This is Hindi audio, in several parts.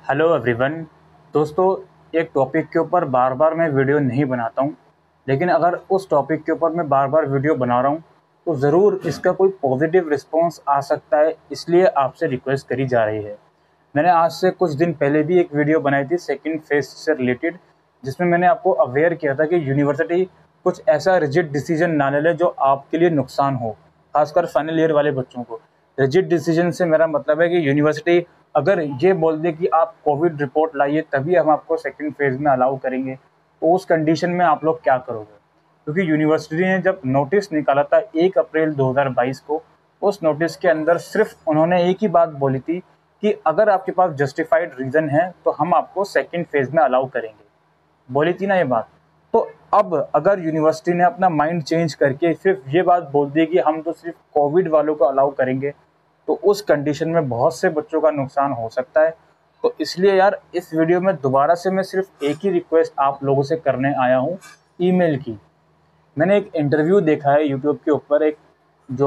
Hello everyone. दोस्तों, एक टॉपिक के ऊपर बार बार मैं वीडियो नहीं बनाता हूँ, लेकिन अगर उस टॉपिक के ऊपर मैं बार बार वीडियो बना रहा हूँ तो ज़रूर इसका कोई पॉजिटिव रिस्पांस आ सकता है, इसलिए आपसे रिक्वेस्ट करी जा रही है। मैंने आज से कुछ दिन पहले भी एक वीडियो बनाई थी सेकंड फेज से रिलेटेड, जिसमें मैंने आपको अवेयर किया था कि यूनिवर्सिटी कुछ ऐसा रिजिड डिसीजन ना ले ले जो आपके लिए नुकसान हो, खासकर फाइनल ईयर वाले बच्चों को। रिजिड डिसीजन से मेरा मतलब है कि यूनिवर्सिटी अगर ये बोल दे कि आप कोविड रिपोर्ट लाइए तभी हम आपको सेकंड फेज में अलाउ करेंगे, तो उस कंडीशन में आप लोग क्या करोगे? क्योंकि यूनिवर्सिटी ने जब नोटिस निकाला था 1 अप्रैल 2022 को, उस नोटिस के अंदर सिर्फ उन्होंने एक ही बात बोली थी कि अगर आपके पास जस्टिफाइड रीज़न है तो हम आपको सेकंड फेज में अलाउ करेंगे। बोली थी ना ये बात। तो अब अगर यूनिवर्सिटी ने अपना माइंड चेंज करके सिर्फ ये बात बोल दी कि हम तो सिर्फ कोविड वालों को अलाउ करेंगे, तो उस कंडीशन में बहुत से बच्चों का नुकसान हो सकता है। तो इसलिए यार, इस वीडियो में दोबारा से मैं सिर्फ एक ही रिक्वेस्ट आप लोगों से करने आया हूँ, ईमेल की। मैंने एक इंटरव्यू देखा है यूट्यूब के ऊपर, एक जो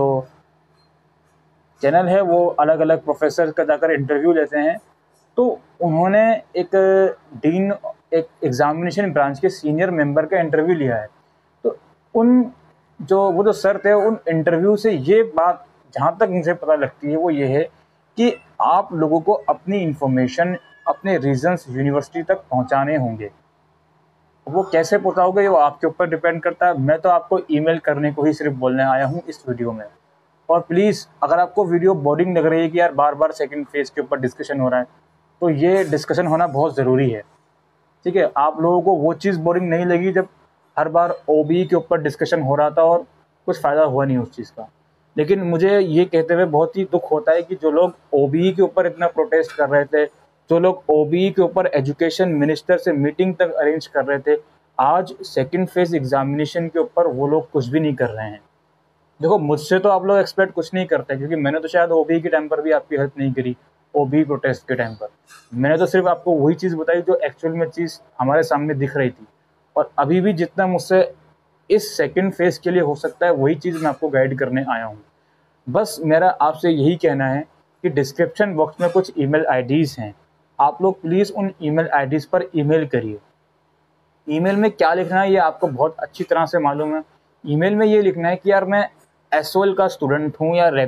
चैनल है वो अलग अलग प्रोफेसर का जाकर इंटरव्यू लेते हैं। तो उन्होंने एक डीन, एक एग्जामिनेशन ब्रांच के सीनियर मेंबर का इंटरव्यू लिया है। तो उन जो सर थे, उन इंटरव्यू से ये बात जहाँ तक मुझे पता लगती है वो ये है कि आप लोगों को अपनी इंफॉर्मेशन, अपने रीजंस यूनिवर्सिटी तक पहुँचाने होंगे। वो कैसे पहुँचाओगे वो आपके ऊपर डिपेंड करता है। मैं तो आपको ईमेल करने को ही सिर्फ बोलने आया हूँ इस वीडियो में। और प्लीज़, अगर आपको वीडियो बोरिंग लग रही है कि यार बार बार सेकंड फेज के ऊपर डिस्कशन हो रहा है, तो ये डिस्कशन होना बहुत ज़रूरी है। ठीक है, आप लोगों को वो चीज़ बोरिंग नहीं लगी जब हर बार ओबी के ऊपर डिस्कशन हो रहा था और कुछ फ़ायदा हुआ नहीं उस चीज़ का। लेकिन मुझे ये कहते हुए बहुत ही दुख होता है कि जो लोग ओबी के ऊपर इतना प्रोटेस्ट कर रहे थे, जो लोग ओबी के ऊपर एजुकेशन मिनिस्टर से मीटिंग तक अरेंज कर रहे थे, आज सेकंड फेज एग्जामिनेशन के ऊपर वो लोग कुछ भी नहीं कर रहे हैं। देखो, मुझसे तो आप लोग एक्सपेक्ट कुछ नहीं करते, क्योंकि मैंने तो शायद ओबी के टाइम पर भी आपकी हेल्प नहीं करी। ओबी प्रोटेस्ट के टाइम पर मैंने तो सिर्फ आपको वही चीज़ बताई जो एक्चुअल में चीज़ हमारे सामने दिख रही थी। और अभी भी जितना मुझसे इस सेकंड फेज के लिए हो सकता है वही चीज़ मैं आपको गाइड करने आया हूँ। बस मेरा आपसे यही कहना है कि डिस्क्रिप्शन बॉक्स में कुछ ईमेल आईडीज़ हैं, आप लोग प्लीज़ उन ईमेल आईडीज़ पर ईमेल करिए। ईमेल में क्या लिखना है ये आपको बहुत अच्छी तरह से मालूम है। ईमेल में ये लिखना है कि यार मैं एसओएल का स्टूडेंट हूँ या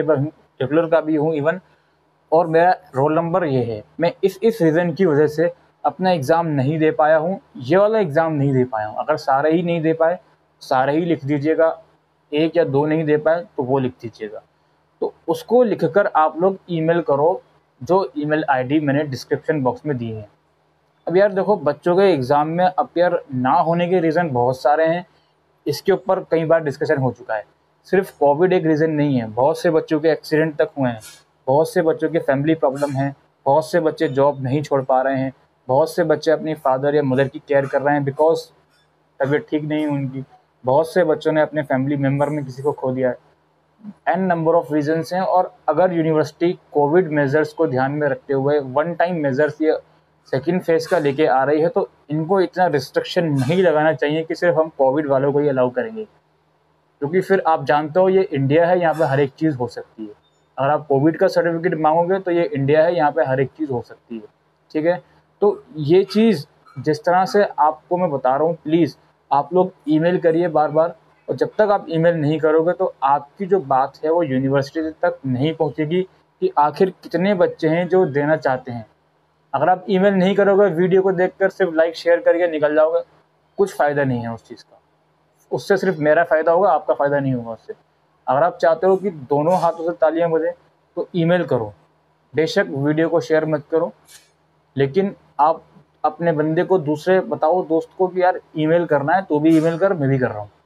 रेगुलर का भी हूँ इवन, और मेरा रोल नंबर ये है, मैं इस रीज़न की वजह से अपना एग्ज़ाम नहीं दे पाया हूँ, ये वाला एग्ज़ाम नहीं दे पाया हूँ। अगर सारे ही नहीं दे पाए, सारे ही लिख दीजिएगा। एक या दो नहीं दे पाए तो वो लिख दीजिएगा। तो उसको लिखकर आप लोग ईमेल करो, जो ईमेल आईडी मैंने डिस्क्रिप्शन बॉक्स में दी है। अब यार देखो, बच्चों के एग्ज़ाम में अपियर ना होने के रीज़न बहुत सारे हैं। इसके ऊपर कई बार डिस्कशन हो चुका है। सिर्फ कोविड एक रीज़न नहीं है, बहुत से बच्चों के एक्सीडेंट तक हुए हैं, बहुत से बच्चों के फैमिली प्रॉब्लम है, बहुत से बच्चे जॉब नहीं छोड़ पा रहे हैं, बहुत से बच्चे अपनी फादर या मदर की केयर कर रहे हैं बिकॉज तबीयत ठीक नहीं है उनकी, बहुत से बच्चों ने अपने फैमिली मेम्बर में किसी को खो दिया है। एन नंबर ऑफ रीजंस हैं। और अगर यूनिवर्सिटी कोविड मेजर्स को ध्यान में रखते हुए वन टाइम मेजर्स ये सेकेंड फेज का लेके आ रही है, तो इनको इतना रिस्ट्रिक्शन नहीं लगाना चाहिए कि सिर्फ हम कोविड वालों को ही अलाउ करेंगे। क्योंकि फिर आप जानते हो ये इंडिया है, यहाँ पे हर एक चीज़ हो सकती है। अगर आप कोविड का सर्टिफिकेट मांगोगे तो ये इंडिया है, यहाँ पे हर एक चीज़ हो सकती है। ठीक है, तो ये चीज़ जिस तरह से आपको मैं बता रहा हूँ, प्लीज़ आप लोग ईमेल करिए बार बार। और जब तक आप ईमेल नहीं करोगे तो आपकी जो बात है वो यूनिवर्सिटी तक नहीं पहुँचेगी कि आखिर कितने बच्चे हैं जो देना चाहते हैं। अगर आप ईमेल नहीं करोगे, वीडियो को देखकर सिर्फ लाइक शेयर करके निकल जाओगे, कुछ फ़ायदा नहीं है उस चीज़ का। उससे सिर्फ मेरा फ़ायदा होगा, आपका फ़ायदा नहीं होगा उससे। अगर आप चाहते हो कि दोनों हाथों से तालियां बजें तो ईमेल करो। बेशक वीडियो को शेयर मत करो, लेकिन आप अपने बंदे को दूसरे बताओ, दोस्त को, कि यार ईमेल करना है तो भी ईमेल कर, मैं भी कर रहा हूँ।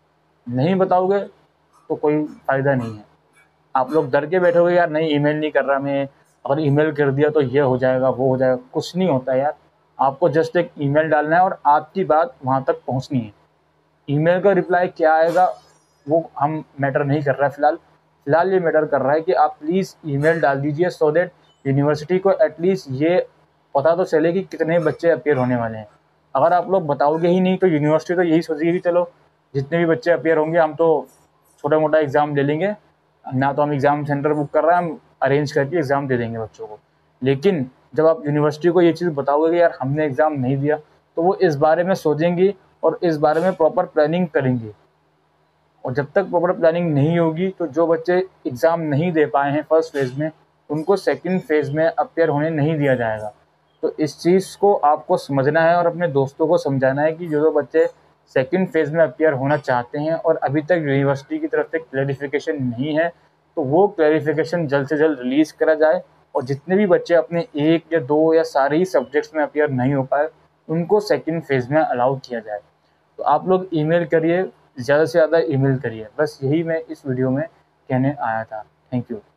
नहीं बताओगे तो कोई फ़ायदा नहीं है। आप लोग डर के बैठोगे यार नहीं ईमेल नहीं कर रहा मैं, अगर ईमेल कर दिया तो ये हो जाएगा वो हो जाएगा। कुछ नहीं होता यार, आपको जस्ट एक ईमेल डालना है और आपकी बात वहाँ तक पहुँचनी है। ईमेल का रिप्लाई क्या आएगा वो हम मैटर नहीं कर रहा है फ़िलहाल ये मैटर कर रहा है कि आप प्लीज़ ईमेल डाल दीजिए, सो दैट यूनिवर्सिटी को एटलीस्ट ये पता तो चले कि कितने बच्चे अपीयर होने वाले हैं। अगर आप लोग बताओगे ही नहीं तो यूनिवर्सिटी तो यही सोचेगी कि चलो जितने भी बच्चे अपीयर होंगे हम तो छोटा मोटा एग्ज़ाम ले लेंगे, ना तो हम एग्ज़ाम सेंटर बुक कर रहे हैं, हम अरेंज करके एग्ज़ाम दे देंगे बच्चों को। लेकिन जब आप यूनिवर्सिटी को ये चीज़ बताओगे कि यार हमने एग्ज़ाम नहीं दिया, तो वो इस बारे में सोचेंगी और इस बारे में प्रॉपर प्लानिंग करेंगी। और जब तक प्रॉपर प्लानिंग नहीं होगी तो जो बच्चे एग्ज़ाम नहीं दे पाए हैं फर्स्ट फेज़ में, उनको सेकंड फेज़ में अपीयर होने नहीं दिया जाएगा। तो इस चीज़ को आपको समझना है और अपने दोस्तों को समझाना है कि जो बच्चे सेकंड फेज़ में अपीयर होना चाहते हैं और अभी तक यूनिवर्सिटी की तरफ से क्लैरिफिकेशन नहीं है, तो वो क्लैरिफिकेशन जल्द से जल्द रिलीज़ करा जाए और जितने भी बच्चे अपने 1 या 2 या सारे ही सब्जेक्ट्स में अपीयर नहीं हो पाए, उनको सेकंड फेज़ में अलाउ किया जाए। तो आप लोग ईमेल करिए, ज़्यादा से ज़्यादा ईमेल करिए। बस यही मैं इस वीडियो में कहने आया था। Thank you.